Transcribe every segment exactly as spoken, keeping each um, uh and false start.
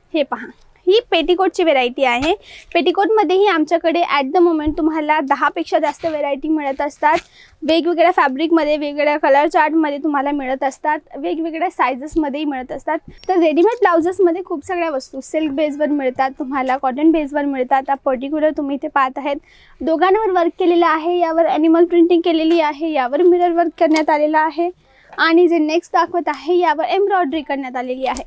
हे पहा, ही पेटीकोटची व्हेरायटी आहे। पेटीकोटमध्येही आमच्याकडे ॲट द मोमेंट तुम्हाला दहापेक्षा जास्त व्हेरायटी मिळत असतात। वेगवेगळ्या फॅब्रिकमध्ये, वेगवेगळ्या कलर चार्टमध्ये तुम्हाला मिळत असतात, वेगवेगळ्या सायझेसमध्येही मिळत असतात। तर रेडीमेड ब्लाउजेसमध्ये खूप सगळ्या वस्तू सिल्क बेसवर मिळतात, तुम्हाला कॉटन बेसवर मिळतात। पर्टिक्युलर तुम्ही इथे पाहत आहेत दोघांवर वर्क केलेलं आहे, यावर ॲनिमल प्रिंटिंग केलेली आहे, यावर मिरर वर्क करण्यात आलेलं आहे आणि जे नेक्स्ट दाखवत आहे यावर एम्ब्रॉयडरी करण्यात आलेली आहे।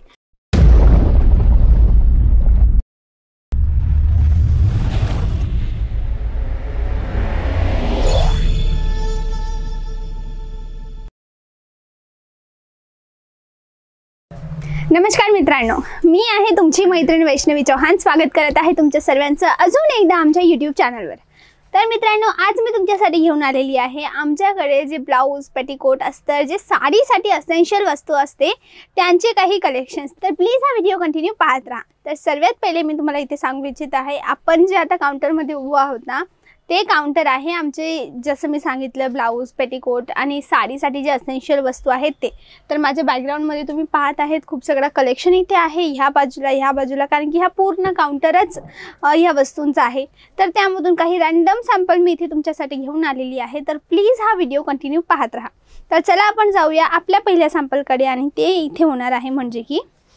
नमस्कार मित्रांनो, मी आहे तुमची मैत्रीण वैष्णवी चौहान। स्वागत करत आहे तुमच्या सर्वांचं अजून एकदा आमच्या यूट्यूब चॅनलवर। तर मित्रांनो, आज मी तुमच्यासाठी घेऊन आलेली आहे आमच्याकडे जे ब्लाऊज, पेटीकोट अस्तर, जे साडीसाठी असेन्शियल वस्तू असते त्यांचे काही कलेक्शन्स। तर प्लीज हा व्हिडिओ कंटिन्यू पाहत राहा। तर सर्वात पहिले मी तुम्हाला इथे सांगू इच्छित आहे, आपण जे आता काउंटरमध्ये उभा आहोत ना, ते काउंटर आहे आमचे, जसं मी सांगितलं ब्लाऊज, पेटीकोट आणि साडीसाठी जे असेन्शियल वस्तू आहेत ते। तर माझ्या बॅकग्राऊंडमध्ये तुम्ही पाहत आहेत खूप सगळं कलेक्शन इथे आहे, ह्या बाजूला ह्या बाजूला, कारण की हा पूर्ण काउंटरच ह्या वस्तूंचा आहे। तर त्यामधून काही रँडम सॅम्पल मी इथे तुमच्यासाठी घेऊन आलेली आहे। तर प्लीज हा व्हिडिओ कंटिन्यू पाहत राहा। तर चला आपण जाऊया आपल्या पहिल्या सॅम्पलकडे, आणि ते इथे होणार आहे म्हणजे की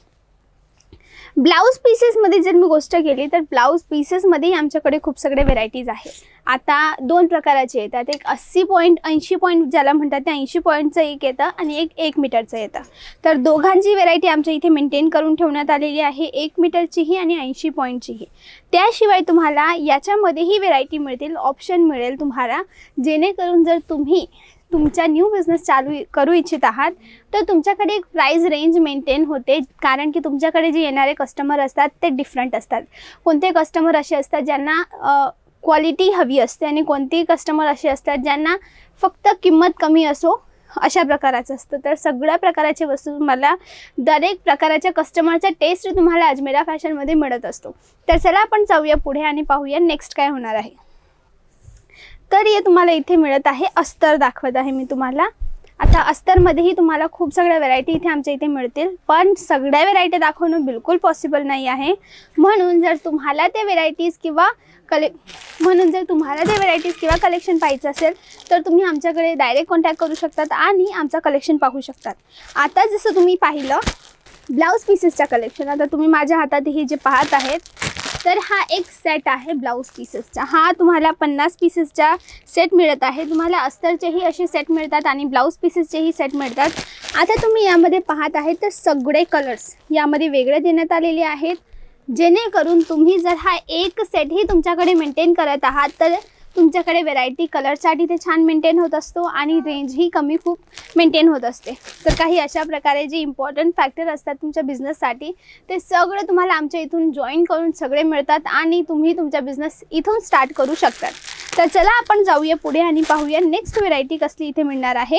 ब्लाऊज पीसेसमध्ये जर मी गोष्ट केली तर ब्लाऊज पीसेसमध्येही आमच्याकडे खूप सगळे व्हेरायटीज आहे। आता दोन प्रकाराचे येतात, एक अस्सी पॉईंट ऐंशी पॉईंट ज्याला म्हणतात ते ऐंशी पॉईंटचं एक येतं आणि एक एक मीटरचं येतं। तर दोघांची व्हेरायटी आमच्या इथे मेंटेन करून ठेवण्यात आलेली आहे, एक मीटरचीही आणि ऐंशी पॉईंटचीही। त्याशिवाय तुम्हाला याच्यामध्येही व्हेरायटी मिळतील, ऑप्शन मिळेल तुम्हाला, जेणेकरून जर तुम्ही तुमचा न्यू बिझनेस चालू करू इच्छित आहात तर तुमच्याकडे एक प्राइस रेंज मेंटेन होते, कारण की तुमच्याकडे जे येणारे कस्टमर असतात ते डिफरंट असतात। कोणते कस्टमर असे असतात ज्यांना क्वालिटी हवी असते आणि कोणते कस्टमर असे असतात ज्यांना फक्त किंमत कमी असो अशा प्रकाराचं असतं। तर सगळ्या प्रकारचे वस्तू तुम्हाला दरेक प्रकाराच्या कस्टमरचा टेस्ट तुम्हाला अजमेरा फॅशनमध्ये मिळत असतो। तर चला आपण जाऊया पुढे आणि पाहूया नेक्स्ट काय होणार आहे। तर हे तुम्हाला इथे मिळत आहे अस्तर, दाखवत आहे मी तुम्हाला। आता अस्तरमध्येही तुम्हाला खूप सगळ्या व्हेरायटी इथे आमच्या इथे मिळतील, पण सगळ्या व्हेरायटी दाखवणं बिलकुल पॉसिबल नाही आहे। म्हणून जर तुम्हाला ते व्हेरायटीज किंवा कले म्हणून जर तुम्हाला ते व्हेरायटीज किंवा कलेक्शन पाहिजे असेल तर तुम्ही आमच्याकडे डायरेक्ट कॉन्टॅक्ट करू शकतात आणि आमचा कलेक्शन पाहू शकतात। आता जसं तुम्ही पाहिलं ब्लाऊज पीसेसच्या कलेक्शन, आता तुम्ही माझ्या हातात हे जे पाहत आहेत तर हा एक सेट आहे ब्लाऊज पीसेसचा। हा तुम्हाला पन्नास पीसेसचा सेट मिळत आहे। तुम्हाला अस्तरचेही असे सेट मिळतात आणि ब्लाऊज पीसेसचेही सेट मिळतात। आता तुम्ही यामध्ये पाहत आहेत तर सगळे कलर्स यामध्ये वेगळे देण्यात आलेले आहेत, जेणेकरून तुम्ही जर हा एक सेटही तुमच्याकडे मेंटेन करत आहात तर तुमच्याकडे व्हेरायटी कलरसाठी ते छान मेंटेन होत असतो आणि रेंजही कमी खूप मेंटेन होत असते। तर काही अशा प्रकारे जे इम्पॉर्टंट फॅक्टर असतात तुमच्या बिझनेससाठी ते सगळं तुम्हाला आमच्या इथून जॉईन करून सगळे मिळतात आणि तुम्ही तुमचा बिझनेस इथून स्टार्ट करू शकतात। तर चला आपण जाऊया पुढे आणि पाहूया नेक्स्ट व्हेरायटी कसली इथे मिळणार आहे,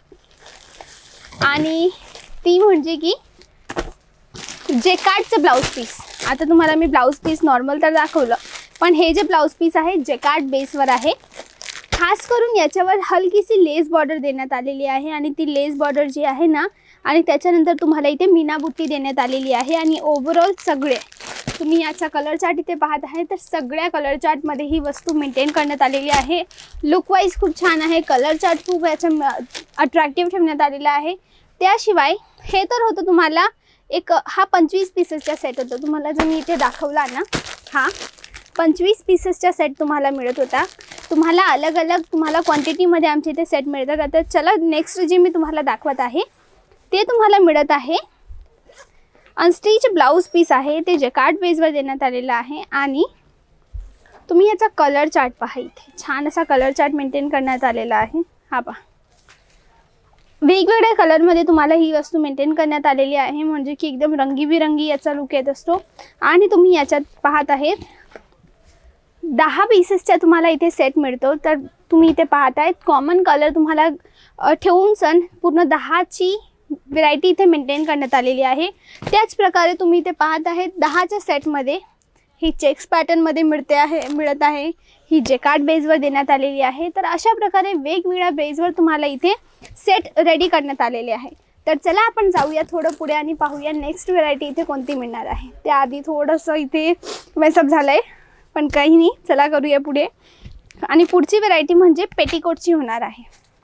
आणि ती म्हणजे की जेकार्डचं ब्लाऊज पीस। आता तुम्हाला मी ब्लाऊज पीस नॉर्मल तर दाखवलं, पण हे जे ब्लाऊज पीस आहे जेकार्ड बेसवर आहे। खास करून याच्यावर हलकीशी लेस बॉर्डर देण्यात आलेली आहे, आणि ती लेस बॉर्डर जी आहे ना, आणि त्याच्यानंतर तुम्हाला इथे मीना बुट्टी देण्यात आलेली आहे। आणि ओव्हरऑल सगळे तुम्ही याचा कलर चार्ट इथे पाहत आहे तर सगळ्या कलर चार्टमध्ये ही वस्तू मेंटेन करण्यात आलेली आहे। लुक वाईज खूप छान आहे, कलर चार्ट खूप याचा अट्रॅक्टिव्ह ठेवण्यात आलेला आहे। त्याशिवाय हे तर होतं तुम्हाला एक, हा पंचवीस पीसेसचा सेट होता, तुम्हाला जर मी इथे दाखवला ना, हा पंचवीस पीसेसचा सेट तुम्हाला मिळत होता। तुम्हाला अलग अलग तुम्हाला क्वांटिटीमध्ये आमच्या इथे सेट मिळतात। आता चला नेक्स्ट जे मी तुम्हाला दाखवत आहे ते तुम्हाला मिळत आहे अनस्टिच ब्लाऊज पीस आहे, ते जेकार्ड बेसवर देण्यात आलेलं आहे। आणि तुम्ही याचा कलर चार्ट पहा, इथे छान असा कलर चार्ट मेंटेन करण्यात आलेला आहे। हा पहा, वेगवेगळ्या कलरमध्ये तुम्हाला ही वस्तू मेंटेन करण्यात आलेली आहे, म्हणजे की एकदम रंगीबिरंगी याचा लुक येत असतो। आणि तुम्ही याच्यात पाहत आहेत दहा पीसेसचा तुम्हाला इथे सेट मिळतो। तर तुम्ही इथे पाहत आहेत कॉमन कलर तुम्हाला ठेवून सण पूर्ण दहाची व्हेरायटी इथे मेंटेन करण्यात आलेली आहे। त्याच प्रकारे तुम्ही इथे पाहत आहेत दहाच्या सेटमध्ये ही चेक्स पॅटर्नमध्ये मिळते आहे मिळत आहे ही जेकार्ड बेसवर देण्यात आलेली आहे। तर अशा प्रकारे वेगवेगळ्या बेसवर तुम्हाला इथे सेट रेडी करण्यात आलेले आहे। तर चला आपण जाऊया थोडं पुढे आणि पाहूया नेक्स्ट व्हेरायटी इथे कोणती मिळणार आहे. त्याआधी थोडंसं इथे मेसअप झालं आहे, पण काही नाही, चला करूया पुढे. आणि पुढची व्हेरायटी म्हणजे पेटीकोटची होणार आहे.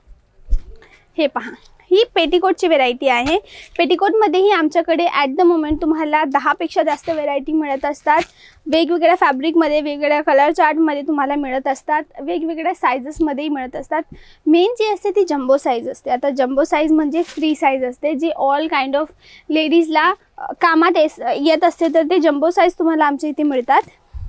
हे पहा, ही पेटीकोटची व्हेरायटी आहे. पेटीकोटमध्येही आमच्याकडे ॲट द मोमेंट तुम्हाला दहापेक्षा जास्त व्हेरायटी मिळत असतात. वेगवेगळ्या फॅब्रिकमध्ये, वेगवेगळ्या कलर चार्टमध्ये तुम्हाला मिळत असतात, वेगवेगळ्या सायझेसमध्येही मिळत असतात. मेन जी असते ती जम्बो साईज असते. आता जम्बो साईज म्हणजे फ्री साईज असते, जी ऑल काइंड ऑफ लेडीजला कामात येत असते, तर ते जम्बो साईज तुम्हाला आमच्या इथे मिळतात.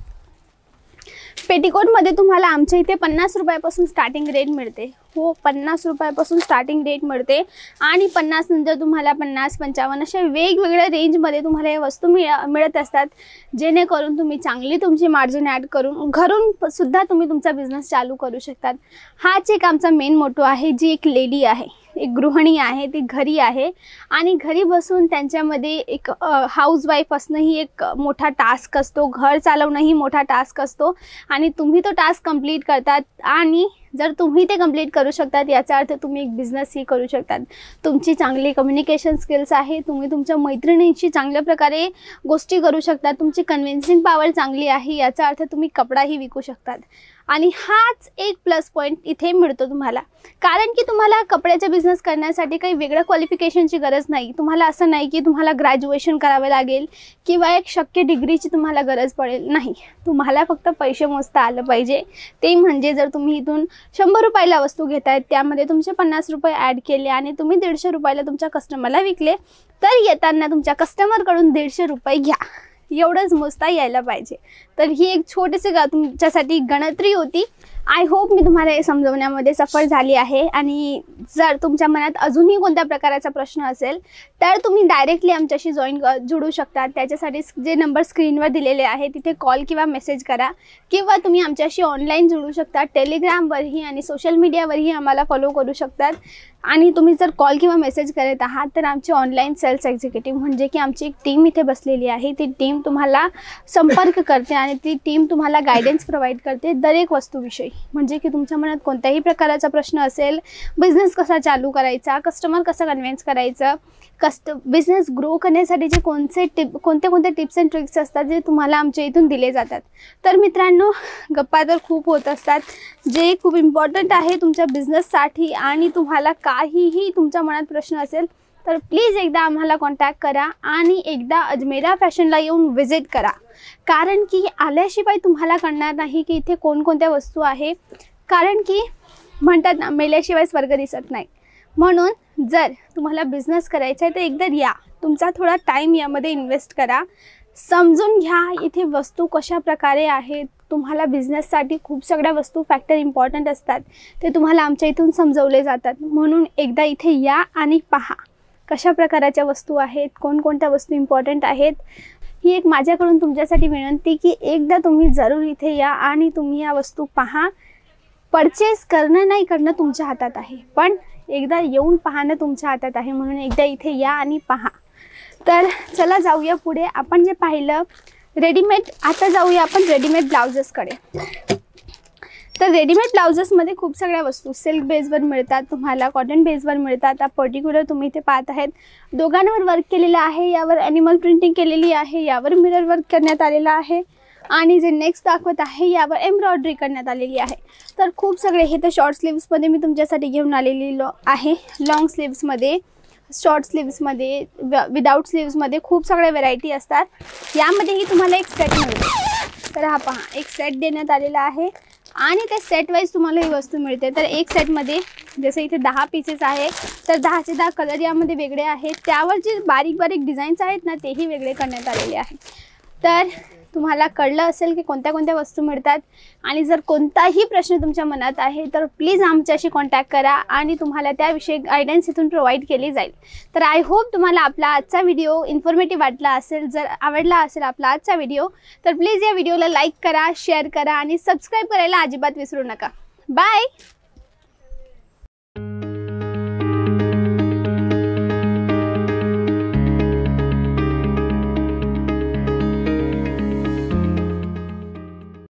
पेटीकोटमध्ये तुम्हाला आमच्या इथे पन्नास रुपयापासून स्टार्टिंग रेट मिळते. हो, पन्नास रुपयापासून स्टार्टिंग रेट मिळते आणि पन्नास नंतर तुम्हाला पन्नास पंचावन्न अशा वेगवेगळ्या रेंजमध्ये तुम्हाला या वस्तू मिळ मिळत असतात, जेणेकरून तुम्ही चांगली तुमची मार्जिन ॲड करून घरून सुद्धा तुम्ही तुमचा बिझनेस चालू करू शकतात. हाच एक आमचा मेन मोटो आहे. जी एक लेडी आहे, एक गृहिणी आहे, ती घरी आहे आणि घरी बसून त्यांच्यामध्ये एक हाऊसवाईफ असणं ही एक मोठा टास्क असतो, घर चालवणंही मोठा टास्क असतो आणि तुम्ही तो टास्क कंप्लीट करतात. आणि जर तुम्ही ते कंप्लीट करू शकतात याचा अर्थ तुम्ही एक बिझनेसही करू शकतात. तुमची चांगली कम्युनिकेशन स्किल्स आहे, तुम्ही तुमच्या मैत्रिणींशी चांगल्या प्रकारे गोष्टी करू शकता, तुमची कन्व्हिन्सिंग पॉवर चांगली आहे याचा अर्थ तुम्ही कपडाही विकू शकतात. आणि हाच एक प्लस पॉईंट इथे मिळतो तुम्हाला, कारण की तुम्हाला कपड्याचा बिझनेस करण्यासाठी काही वेगळं क्वालिफिकेशनची गरज नाही. तुम्हाला असं नाही की तुम्हाला ग्रॅज्युएशन करावे लागेल किंवा एक शक्य डिग्रीची तुम्हाला गरज पडेल, नाही. तुम्हाला फक्त पैसे मोजता आलं पाहिजे. ते म्हणजे जर तुम्ही इथून शंभर रुपयाला वस्तू घेत आहेत, त्यामध्ये तुमचे पन्नास रुपये ॲड केले आणि तुम्ही दीडशे रुपयाला तुमच्या कस्टमरला विकले, तर येताना तुमच्या कस्टमरकडून दीडशे रुपये घ्या, एवढंच मोजता यायला पाहिजे. तर ही एक छोटीशी गा तुमच्यासाठी गणतरी होती. आय होप मी तुम्हाला हे समजवण्यामध्ये सफल झाली आहे. आणि जर तुमच्या मनात अजूनही कोणत्या प्रकारचा प्रश्न असेल तर तुम्ही डायरेक्टली आमच्याशी जॉईन जोडू शकता. त्याच्यासाठी जे नंबर स्क्रीनवर दिलेले आहे तिथे कॉल किंवा मेसेज करा, किंवा तुम्ही आमच्याशी ऑनलाईन जोडू शकता. टेलिग्रामवरही आणि सोशल मीडियावरही आम्हाला फॉलो करू शकतात. आणि तुम्ही जर कॉल किंवा मेसेज करत आहात तर आमची ऑनलाईन सेल्स एक्झिक्युटिव्ह म्हणजे की आमची एक टीम इथे बसलेली आहे. ती टीम तुम्हाला संपर्क करते आणि ती टीम तुम्हाला गायडन्स प्रोव्हाइड करते दरेक वस्तूविषयी. म्हणजे की तुमच्या मनात कोणत्याही प्रकारचा प्रश्न असेल, बिझनेस कसा चालू करायचा, कस्टमर कसं कन्व्हिन्स करायचं, कस्ट बिझनेस ग्रो करण्यासाठी जे कोणते टिप कोणते कोणते टिप्स अँड ट्रिक्स असतात जे तुम्हाला आमच्या इथून दिले जातात. तर मित्रांनो, गप्पा तर खूप होत असतात, जे खूप इम्पॉर्टंट आहे तुमच्या बिझनेससाठी. आणि तुम्हाला काहीही तुमच्या मनात प्रश्न असेल तर प्लीज एकदा आम्हाला कॉन्टॅक्ट करा आणि एकदा अजमेरा फॅशनला येऊन व्हिजिट करा. कारण की आल्याशिवाय तुम्हाला कळणार नाही की इथे कोणकोणत्या वस्तू आहे. कारण की म्हणतात ना, मेल्याशिवाय स्वर्ग दिसत नाही. म्हणून जर तुम्हाला बिझनेस करायचा आहे तर एकदा या, तुमचा थोडा टाईम यामध्ये इन्व्हेस्ट करा, समजून घ्या इथे वस्तू कशा प्रकारे आहेत. तुम्हाला बिझनेससाठी खूप सगळ्या वस्तू फॅक्टर इम्पॉर्टंट असतात, ते तुम्हाला आमच्या इथून समजवले जातात. म्हणून एकदा इथे या आणि पहा कशा प्रकारच्या वस्तू आहेत, कोणकोणत्या वस्तू इम्पॉर्टंट आहेत. ही एक माझ्याकडून तुमच्यासाठी विनंती की एकदा तुम्ही जरूर इथे या आणि तुम्ही या वस्तू पहा. परचेस करणं नाही करणं तुमच्या हातात आहे, पण एकदा येऊन पाहणं तुमच्या हातात आहे. म्हणून एकदा इथे या आणि पहा. तर चला जाऊया पुढे. आपण जे पाहिलं रेडीमेड, आता जाऊया आपण रेडीमेड ब्लाउजेसकडे. तर रेडीमेड ब्लाउजेसमध्ये खूप सगळ्या वस्तू सिल्क बेसवर मिळतात, तुम्हाला कॉटन बेसवर मिळतात. आता पर्टिक्युलर तुम्ही इथे पाहत आहेत दोघांवर वर्क केलेलं आहे. यावर ॲनिमल प्रिंटिंग केलेली आहे, यावर मिरर वर्क करण्यात आलेलं आहे आणि जे नेक्स्ट दाखवत आहे यावर एम्ब्रॉयडरी करण्यात आलेली आहे. तर खूप सगळे हे तर शॉर्ट स्लीव्समध्ये मी तुमच्यासाठी घेऊन आलेली लो आहे. लॉंग स्लीव्समध्ये, शॉर्ट स्लीव्समध्ये, विदाऊट स्लीव्समध्ये खूप सगळ्या व्हेरायटी असतात. यामध्येही तुम्हाला एक सेट मिळते. तर हा पहा, एक सेट देण्यात आलेला आहे आणि त्या सेट वाईज तुम्हाला ही वस्तू मिळते. तर एक सेटमध्ये जसे इथे दहा पीसेस आहे, तर दहाचे दहा कलर यामध्ये वेगळे आहेत. त्यावर जे बारीक बारीक डिझाईन्स आहेत ना, तेही वेगळे करण्यात आलेले आहेत. तर तुम्हाला कळलं असेल की कोणत्या कोणत्या वस्तू मिळतात. आणि जर कोणताही प्रश्न तुमच्या मनात आहे तर प्लीज आमच्याशी कॉन्टॅक्ट करा आणि तुम्हाला त्याविषयी गायडन्स इथून प्रोव्हाइड केली जाईल. तर आय होप तुम्हाला आपला आजचा व्हिडिओ इन्फॉर्मेटिव्ह वाटला असेल. जर आवडला असेल आपला आजचा व्हिडिओ तर प्लीज या व्हिडिओला लाईक करा, शेअर करा आणि सबस्क्राईब करायला अजिबात विसरू नका. बाय.